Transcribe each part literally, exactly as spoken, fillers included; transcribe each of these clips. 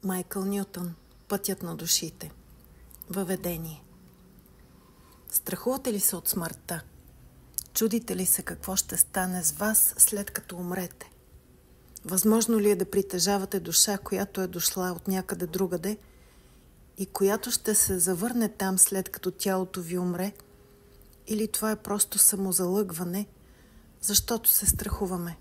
Майкъл Нютон. Пътят на душите. Въведение. Страхувате ли се от смъртта? Чудите ли се какво ще стане с вас след като умрете? Възможно ли е да притежавате душа, която е дошла от някъде другаде и която ще се завърне там след като тялото ви умре? Или това е просто самозалъгване, защото се страхуваме?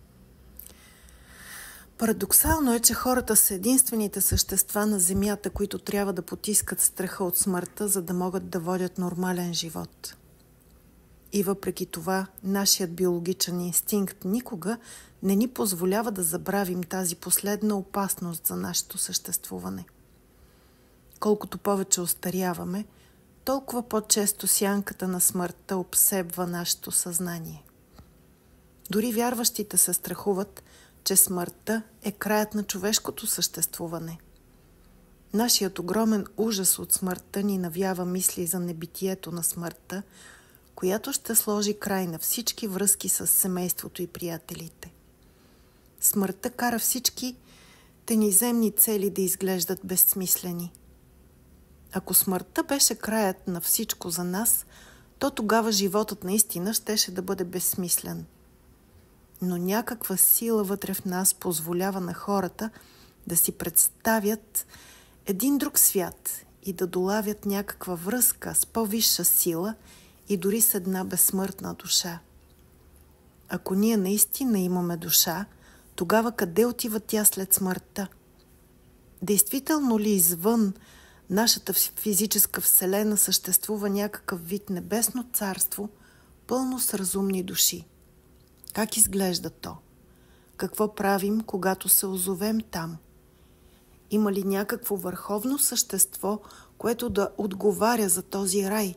Парадоксално е, че хората са единствените същества на Земята, които трябва да потискат страха от смъртта, за да могат да водят нормален живот. И въпреки това, нашият биологичен инстинкт никога не ни позволява да забравим тази последна опасност за нашето съществуване. Колкото повече остаряваме, толкова по-често сянката на смъртта обсебва нашето съзнание. Дори вярващите се страхуват, че смъртта е краят на човешкото съществуване. Нашият огромен ужас от смъртта ни навява мисли за небитието на смъртта, която ще сложи край на всички връзки с семейството и приятелите. Смъртта кара всички тениземни цели да изглеждат безсмислени. Ако смъртта беше краят на всичко за нас, то тогава животът наистина щеше да бъде безсмислен. Но някаква сила вътре в нас позволява на хората да си представят един друг свят и да долавят някаква връзка с по-висша сила и дори с една безсмъртна душа. Ако ние наистина имаме душа, тогава къде отива тя след смъртта? Действително ли извън нашата физическа вселена съществува някакъв вид небесно царство, пълно с разумни души? Как изглежда то? Какво правим, когато се озовем там? Има ли някакво върховно същество, което да отговаря за този рай?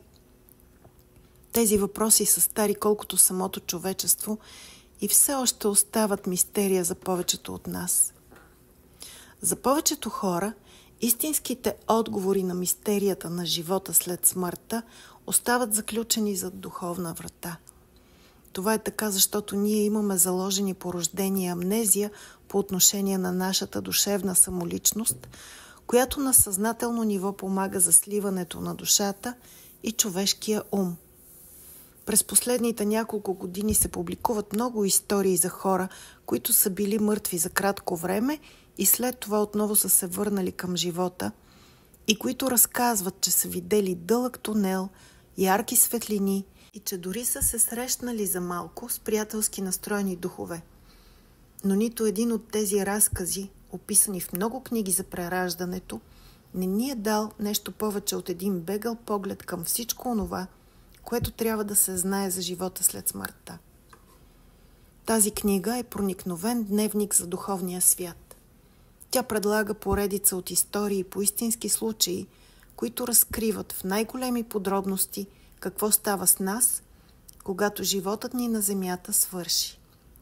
Тези въпроси са стари колкото самото човечество и все още остават мистерия за повечето от нас. За повечето хора, истинските отговори на мистерията на живота след смъртта остават заключени зад духовна врата. Това е така, защото ние имаме заложени по рождение амнезия по отношение на нашата душевна самоличност, която на съзнателно ниво помага за сливането на душата и човешкия ум. През последните няколко години се публикуват много истории за хора, които са били мъртви за кратко време и след това отново са се върнали към живота и които разказват, че са видели дълъг тунел, ярки светлини и че дори са се срещнали за малко с приятелски настроени духове. Но нито един от тези разкази, описани в много книги за прераждането, не ни е дал нещо повече от един бегъл поглед към всичко онова, което трябва да се знае за живота след смъртта. Тази книга е проникновен дневник за духовния свят. Тя предлага поредица от истории по истински случаи, които разкриват в най-големи подробности какво става с нас, когато животът ни на земята свърши.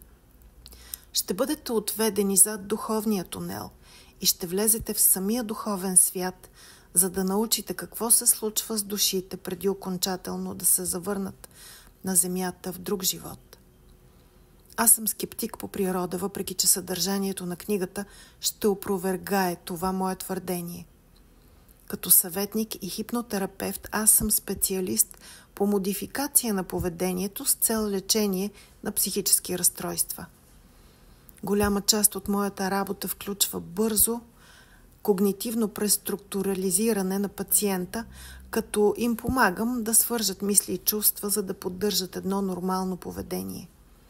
Ще бъдете отведени зад духовния тунел и ще влезете в самия духовен свят, за да научите какво се случва с душите преди окончателно да се завърнат на земята в друг живот. Аз съм скептик по природа, въпреки че съдържанието на книгата ще опровергае това мое твърдение. Като съветник и хипнотерапевт, аз съм специалист по модификация на поведението с цел лечение на психически разстройства. Голяма част от моята работа включва бързо, когнитивно преструктурализиране на пациента, като им помагам да свържат мисли и чувства, за да поддържат едно нормално поведение.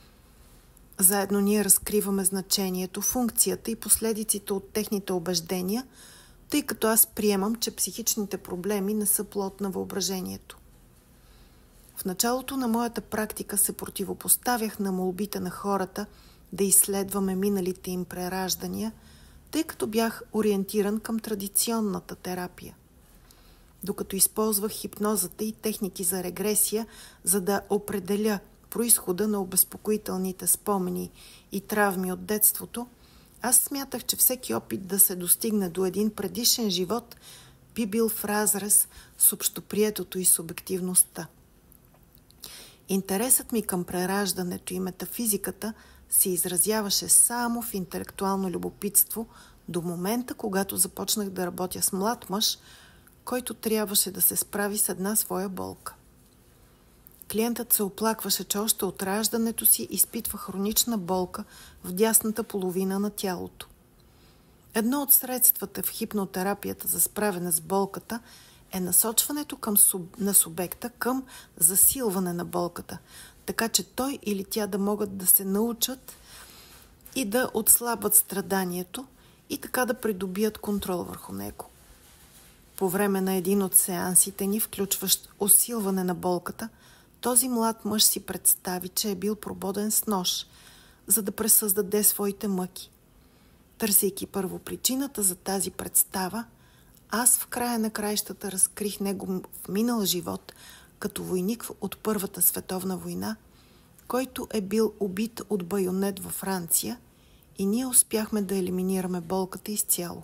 Заедно ние разкриваме значението, функцията и последиците от техните убеждения, тъй като аз приемам, че психичните проблеми не са плод на въображението. В началото на моята практика се противопоставях на молбите на хората да изследваме миналите им прераждания, тъй като бях ориентиран към традиционната терапия. Докато използвах хипнозата и техники за регресия, за да определя произхода на обезпокоителните спомени и травми от детството, аз смятах, че всеки опит да се достигне до един предишен живот би бил в разрез с общоприетото и субективността. Интересът ми към прераждането и метафизиката се изразяваше само в интелектуално любопитство, До момента, когато започнах да работя с млад мъж, който трябваше да се справи с една своя болка. Клиентът се оплакваше, че още от раждането си изпитва хронична болка в дясната половина на тялото. Едно от средствата в хипнотерапията за справяне с болката е насочването към суб... на субекта към засилване на болката, така че той или тя да могат да се научат и да отслабват страданието и така да придобият контрол върху него. По време на един от сеансите ни, включващ усилване на болката, този млад мъж си представи, че е бил прободен с нож, за да пресъздаде своите мъки. Търсейки първо причината за тази представа, аз в края на краищата разкрих него в минал живот като войник от Първата световна война, който е бил убит от байонет във Франция, и ние успяхме да елиминираме болката изцяло.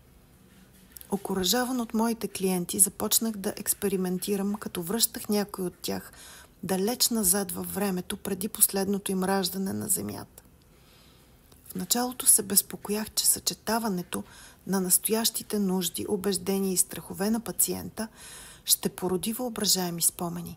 Окуражаван от моите клиенти, започнах да експериментирам, като връщах някой от тях далеч назад във времето, преди последното им раждане на Земята. В началото се безпокоях, че съчетаването на настоящите нужди, убеждения и страхове на пациента ще породи въображаеми спомени.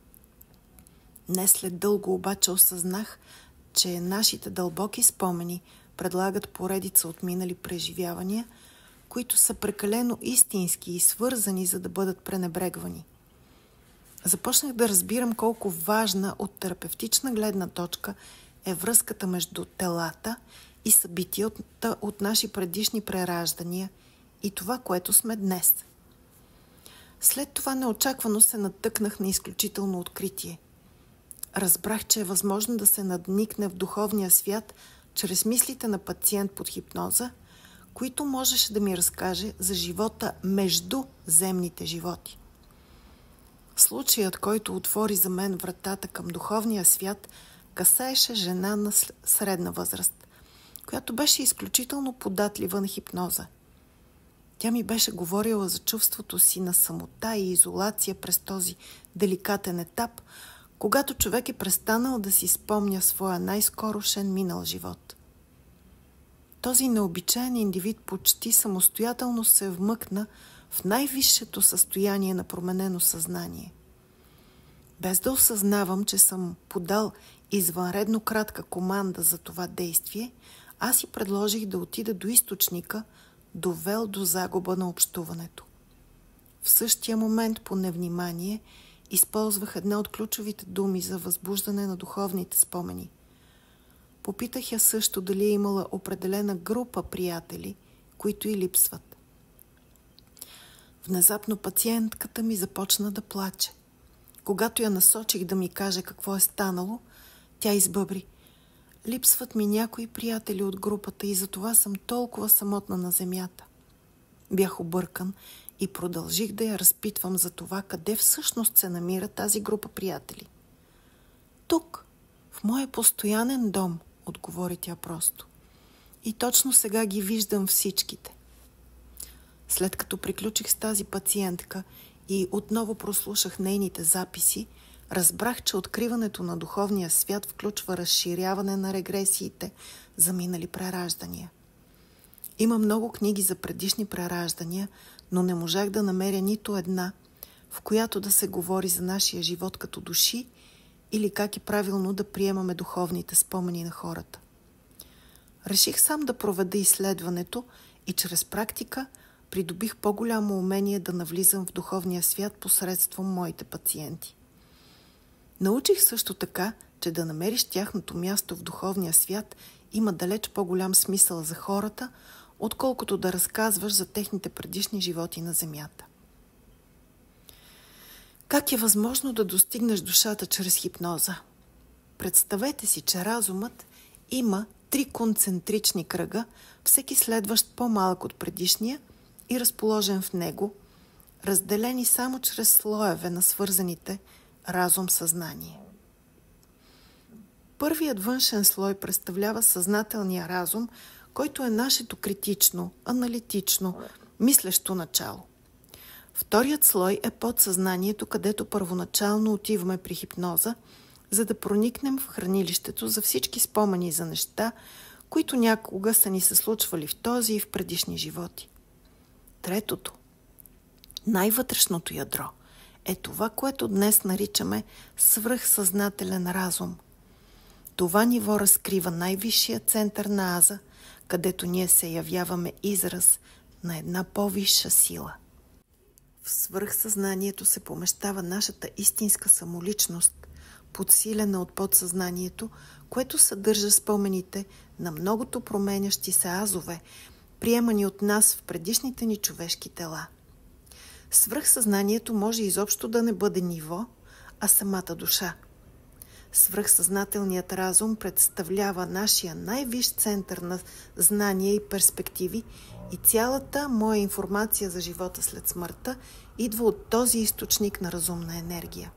Не след дълго обаче осъзнах, че нашите дълбоки спомени предлагат поредица от минали преживявания, които са прекалено истински и свързани, за да бъдат пренебрегвани. Започнах да разбирам колко важна от терапевтична гледна точка е връзката между телата и събитията от наши предишни прераждания и това, което сме днес. След това неочаквано се натъкнах на изключително откритие. Разбрах, че е възможно да се надникне в духовния свят чрез мислите на пациент под хипноза, които можеше да ми разкаже за живота между земните животи. Случаят, който отвори за мен вратата към духовния свят, касаеше жена на средна възраст, която беше изключително податлива на хипноза. Тя ми беше говорила за чувството си на самота и изолация през този деликатен етап, когато човек е престанал да си спомня своя най-скорошен минал живот. Този необичаен индивид почти самостоятелно се вмъкна в най-висшето състояние на променено съзнание. Без да осъзнавам, че съм подал извънредно кратка команда за това действие, аз си предложих да отида до източника, довел до загуба на общуването. В същия момент по невнимание използвах една от ключовите думи за възбуждане на духовните спомени. Попитах я също дали е имала определена група приятели, които й липсват. Внезапно пациентката ми започна да плаче. Когато я насочих да ми каже какво е станало, тя избъбри: "Липсват ми някои приятели от групата и затова съм толкова самотна на земята." Бях объркан и продължих да я разпитвам за това, къде всъщност се намира тази група приятели. "Тук, в моя постоянен дом", отговори тя просто. "И точно сега ги виждам всичките." След като приключих с тази пациентка и отново прослушах нейните записи, разбрах, че откриването на духовния свят включва разширяване на регресиите за минали прераждания. Има много книги за предишни прераждания, но не можах да намеря нито една, в която да се говори за нашия живот като души или как е правилно да приемаме духовните спомени на хората. Реших сам да проведа изследването и чрез практика придобих по-голямо умение да навлизам в духовния свят посредством моите пациенти. Научих също така, че да намериш тяхното място в духовния свят има далеч по-голям смисъл за хората, отколкото да разказваш за техните предишни животи на земята. Как е възможно да достигнеш душата чрез хипноза? Представете си, че разумът има три концентрични кръга, всеки следващ по-малък от предишния и разположен в него, разделени само чрез слоеве на свързаните разум-съзнание. Първият външен слой представлява съзнателния разум, който е нашето критично, аналитично, мислещо начало. Вторият слой е подсъзнанието, където първоначално отиваме при хипноза, за да проникнем в хранилището за всички спомени за неща, които някога са ни се случвали в този и в предишни животи. Третото, най-вътрешното ядро, е това, което днес наричаме свръхсъзнателен разум. Това ниво разкрива най-висшия център на аза, където ние се явяваме израз на една по-висша сила. В свръхсъзнанието се помещава нашата истинска самоличност, подсилена от подсъзнанието, което съдържа спомените на многото променящи се азове, приемани от нас в предишните ни човешки тела. Свръхсъзнанието може изобщо да не бъде ниво, а самата душа. Свръхсъзнателният разум представлява нашия най-висш център на знания и перспективи и цялата моя информация за живота след смъртта идва от този източник на разумна енергия.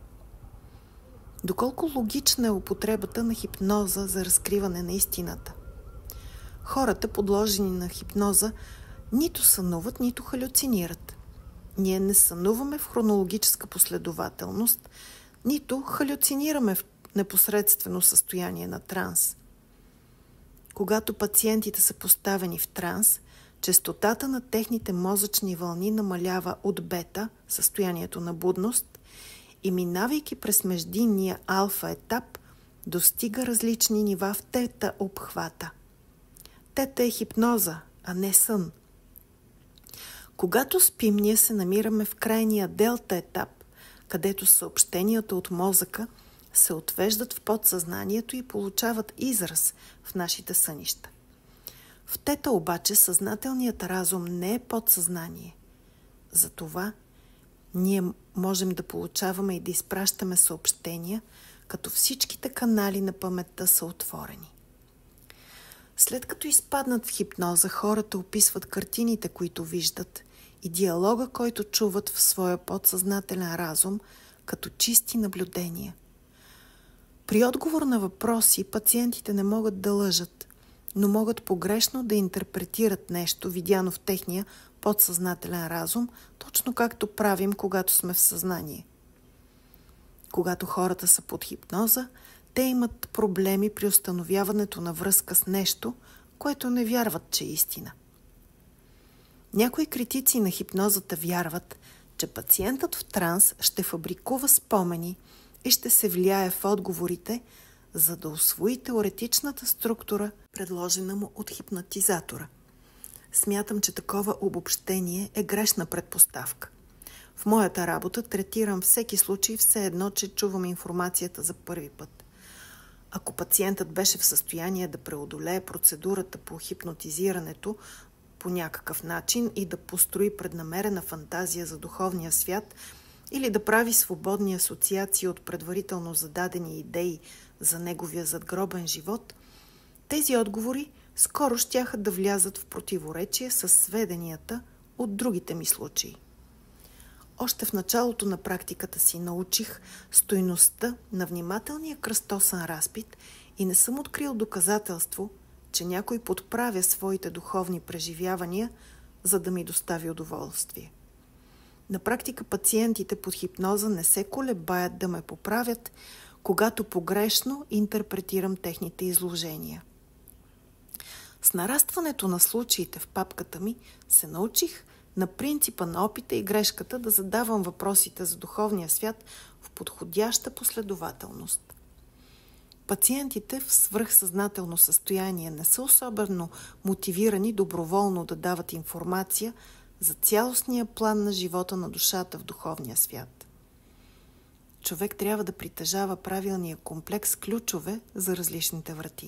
Доколко логична е употребата на хипноза за разкриване на истината? Хората, подложени на хипноза, нито сънуват, нито халюцинират. Ние не сънуваме в хронологическа последователност, нито халюцинираме в непосредствено състояние на транс. Когато пациентите са поставени в транс, честотата на техните мозъчни вълни намалява от бета, състоянието на будност, и минавайки през междинния алфа етап, достига различни нива в тета обхвата. Тета е хипноза, а не сън. Когато спим, ние се намираме в крайния делта етап, където съобщенията от мозъка се отвеждат в подсъзнанието и получават израз в нашите сънища. В тета обаче съзнателният разум не е подсъзнание. Затова ние можем да получаваме и да изпращаме съобщения, като всичките канали на паметта са отворени. След като изпаднат в хипноза, хората описват картините, които виждат, и диалога, който чуват в своя подсъзнателен разум, като чисти наблюдения. При отговор на въпроси пациентите не могат да лъжат, но могат погрешно да интерпретират нещо, видяно в техния подсъзнателен разум, точно както правим, когато сме в съзнание. Когато хората са под хипноза, те имат проблеми при установяването на връзка с нещо, което не вярват, че е истина. Някои критици на хипнозата вярват, че пациентът в транс ще фабрикува спомени и ще се влияе в отговорите, за да усвои теоретичната структура, предложена му от хипнотизатора. Смятам, че такова обобщение е грешна предпоставка. В моята работа третирам всеки случай все едно, че чувам информацията за първи път. Ако пациентът беше в състояние да преодолее процедурата по хипнотизирането по някакъв начин и да построи преднамерена фантазия за духовния свят или да прави свободни асоциации от предварително зададени идеи за неговия задгробен живот, тези отговори скоро щяха да влязат в противоречие с сведенията от другите ми случаи. Още в началото на практиката си научих стойността на внимателния кръстосен разпит и не съм открил доказателство, че някой подправя своите духовни преживявания, за да ми достави удоволствие. На практика пациентите под хипноза не се колебаят да ме поправят, когато погрешно интерпретирам техните изложения. С нарастването на случаите в папката ми се научих на принципа на опита и грешката да задавам въпросите за духовния свят в подходяща последователност. Пациентите в свръхсъзнателно състояние не са особено мотивирани доброволно да дават информация за цялостния план на живота на душата в духовния свят. Човек трябва да притежава правилния комплекс ключове за различните врати.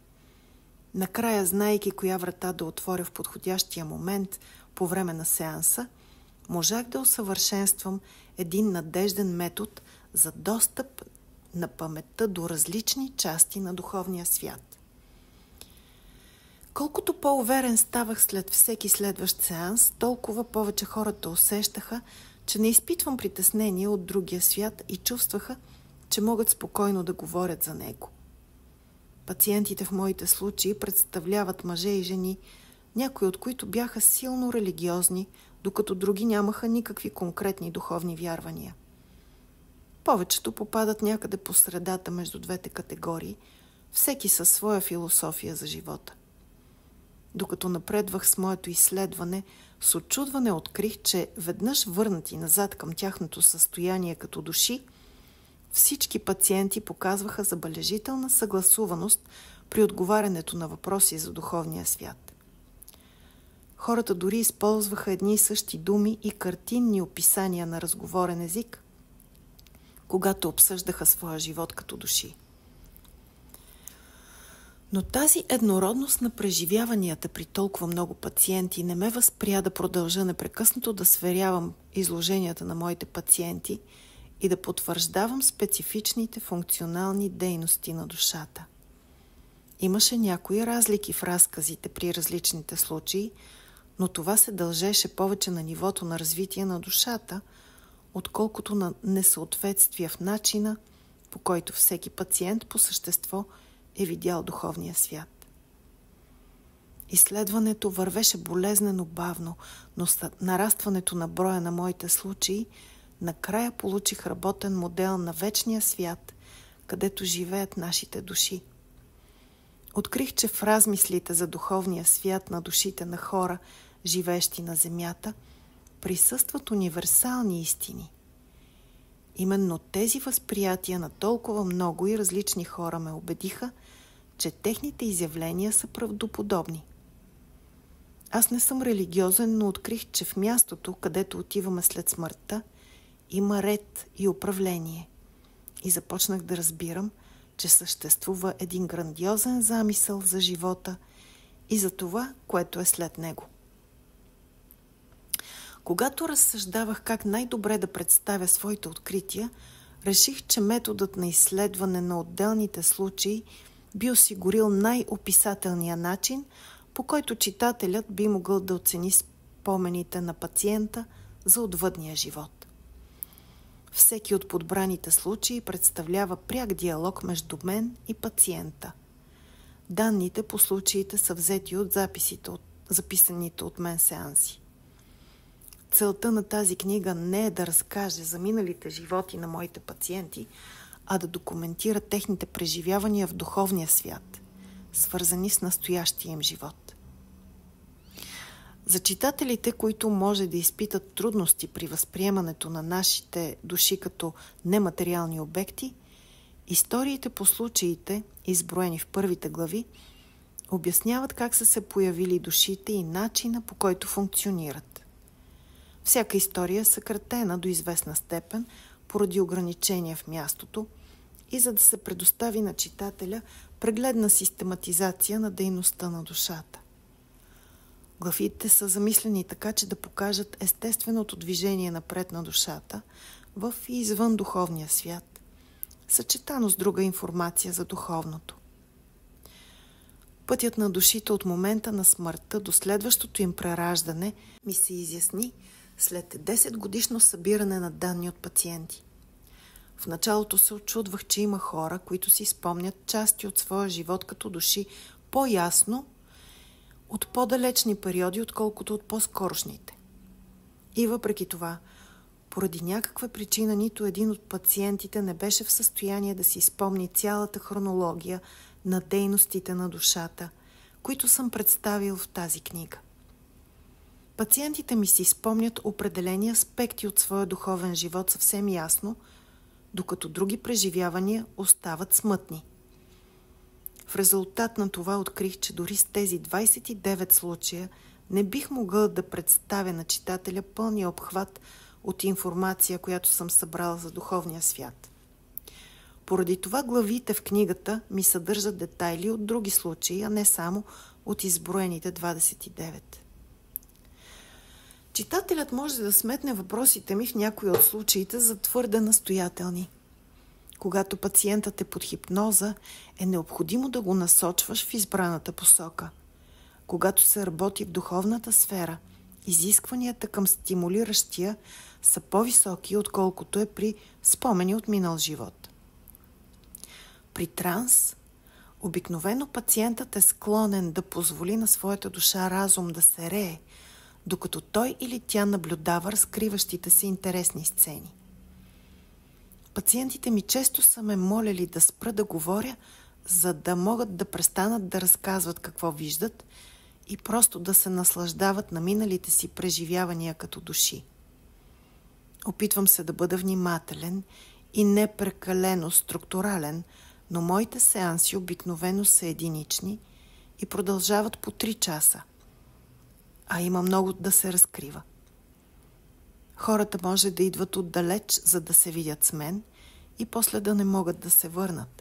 Накрая, знаейки коя врата да отворя в подходящия момент по време на сеанса, можах да усъвършенствам един надежден метод за достъп на паметта до различни части на духовния свят. Колкото по-уверен ставах след всеки следващ сеанс, толкова повече хората усещаха, че не изпитвам притеснение от другия свят и чувстваха, че могат спокойно да говорят за него. Пациентите в моите случаи представляват мъже и жени, някои от които бяха силно религиозни, докато други нямаха никакви конкретни духовни вярвания. Повечето попадат някъде по средата между двете категории, всеки със своя философия за живота. Докато напредвах с моето изследване, с очудване открих, че веднъж върнати назад към тяхното състояние като души, всички пациенти показваха забележителна съгласуваност при отговарянето на въпроси за духовния свят. Хората дори използваха едни и същи думи и картинни описания на разговорен език, когато обсъждаха своя живот като души. Но тази еднородност на преживяванията при толкова много пациенти не ме възпря да продължа непрекъснато да сверявам изложенията на моите пациенти и да потвърждавам специфичните функционални дейности на душата. Имаше някои разлики в разказите при различните случаи, но това се дължеше повече на нивото на развитие на душата, отколкото на несъответствие в начина, по който всеки пациент по същество е видял духовния свят. Изследването вървеше болезнено бавно, но с нарастването на броя на моите случаи накрая получих работен модел на вечния свят, където живеят нашите души. Открих, че в размислите за духовния свят на душите на хора, живеещи на земята, присъстват универсални истини. Именно тези възприятия на толкова много и различни хора ме убедиха, че техните изявления са правдоподобни. Аз не съм религиозен, но открих, че в мястото, където отиваме след смъртта, има ред и управление. И започнах да разбирам, че съществува един грандиозен замисъл за живота и за това, което е след него. Когато разсъждавах как най-добре да представя своите открития, реших, че методът на изследване на отделните случаи би осигурил най-описателния начин, по който читателят би могъл да оцени спомените на пациента за отвъдния живот. Всеки от подбраните случаи представлява пряк диалог между мен и пациента. Данните по случаите са взети от записите, от записаните от мен сеанси. Целта на тази книга не е да разкаже за миналите животи на моите пациенти, а да документира техните преживявания в духовния свят, свързани с настоящия им живот. За читателите, които може да изпитат трудности при възприемането на нашите души като нематериални обекти, историите по случаите, изброени в първите глави, обясняват как са се появили душите и начина, по който функционират. Всяка история е съкратена до известна степен поради ограничения в мястото и за да се предостави на читателя прегледна систематизация на дейността на душата. Главите са замислени така, че да покажат естественото движение напред на душата в и извън духовния свят, съчетано с друга информация за духовното. Пътят на душите от момента на смъртта до следващото им прераждане ми се изясни след десет годишно събиране на данни от пациенти. В началото се очудвах, че има хора, които си спомнят части от своя живот като души по-ясно от по-далечни периоди, отколкото от по-скорошните. И въпреки това, поради някаква причина нито един от пациентите не беше в състояние да си спомни цялата хронология на дейностите на душата, които съм представил в тази книга. Пациентите ми си спомнят определени аспекти от своя духовен живот съвсем ясно, докато други преживявания остават смътни. В резултат на това открих, че дори с тези двадесет и девет случая не бих могъл да представя на читателя пълния обхват от информация, която съм събрала за духовния свят. Поради това главите в книгата ми съдържат детайли от други случаи, а не само от изброените двадесет и девет. Читателят може да сметне въпросите ми в някои от случаите за твърде настоятелни. Когато пациентът е под хипноза, е необходимо да го насочваш в избраната посока. Когато се работи в духовната сфера, изискванията към стимулиращия са по-високи, отколкото е при спомени от минал живот. При транс, обикновено пациентът е склонен да позволи на своята душа разум да се рее, докато той или тя наблюдава разкриващите се интересни сцени. Пациентите ми често са ме молели да спра да говоря, за да могат да престанат да разказват какво виждат и просто да се наслаждават на миналите си преживявания като души. Опитвам се да бъда внимателен и не прекалено структурален, но моите сеанси обикновено са единични и продължават по три часа, а има много да се разкрива. Хората може да идват отдалеч, за да се видят с мен и после да не могат да се върнат.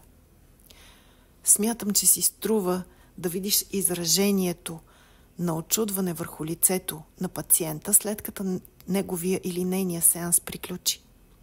Смятам, че си струва да видиш изражението на очудване върху лицето на пациента, след като неговия или нейния сеанс приключи.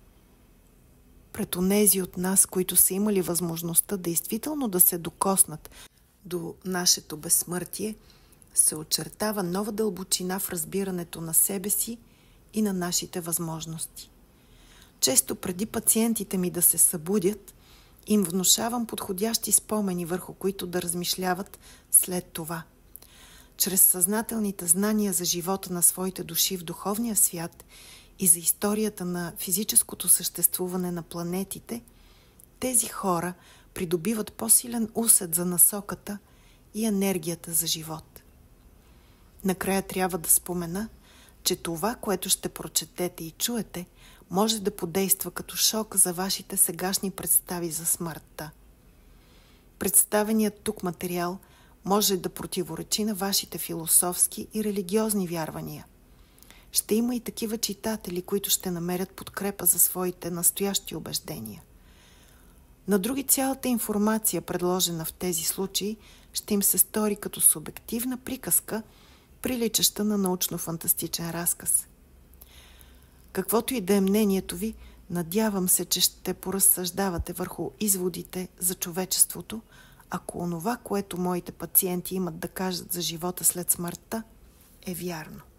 Пред онези от нас, които са имали възможността действително да се докоснат до нашето безсмъртие, се очертава нова дълбочина в разбирането на себе си и на нашите възможности. Често преди пациентите ми да се събудят, им внушавам подходящи спомени, върху които да размишляват след това. Чрез съзнателните знания за живота на своите души в духовния свят и за историята на физическото съществуване на планетите, тези хора придобиват по-силен усет за насоката и енергията за живот. Накрая трябва да спомена, че това, което ще прочетете и чуете, може да подейства като шок за вашите сегашни представи за смъртта. Представеният тук материал може да противоречи на вашите философски и религиозни вярвания. Ще има и такива читатели, които ще намерят подкрепа за своите настоящи убеждения. На други цялата информация, предложена в тези случаи, ще им се стори като субективна приказка, приличаща на научно-фантастичен разказ. Каквото и да е мнението ви, надявам се, че ще поразсъждавате върху изводите за човечеството, ако онова, което моите пациенти имат да кажат за живота след смъртта, е вярно.